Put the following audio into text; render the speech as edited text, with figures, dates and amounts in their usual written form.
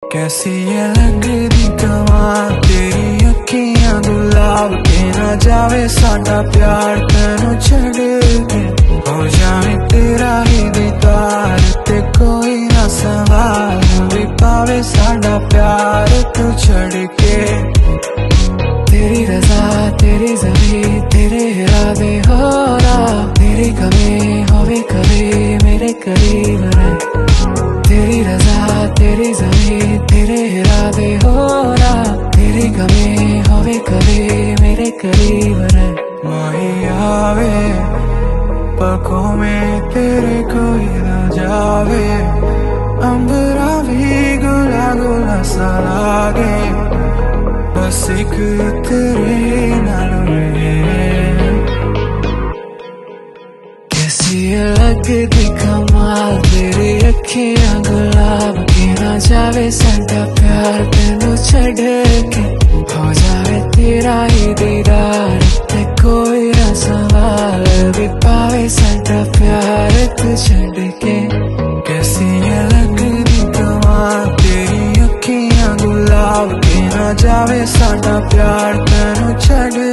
कैसी ये लगदी कमाल तेरी अखियां गुलाब के ना जावे साडा प्यार तेनू छड़ के हो जावे तेरा ही दीदार ते कोई ना सवाल भी पावे साडा प्यार तू छड़ के। तेरी रजा तेरी ज़मीं तेरे इरादे हो रहा तेरी कमी होवे कभी मेरे करीब रहे। तेरी रजा तेरी ज़मीं तेरे इरादे हो रहा तेरी कमी होवे कभी मेरे करीब रहे। माही आवे पलकों में तेरे कोई ना जावे अंबरा भी गुला गुला सा लागे बस एक तेरे नाल रहे। कैसी लगदी कमाल तेरी अखियां गुलाब के ना जावे साडा प्यार तेनू छड़ के हो जावे तेरा ही दीदार ते कोई ना सवाल भी पावे साडा प्यार तू छड़ के। कैसी ये लगदी कमाल तेरी अखियां गुलाब के ना जावे साडा प्यार तेनू छड़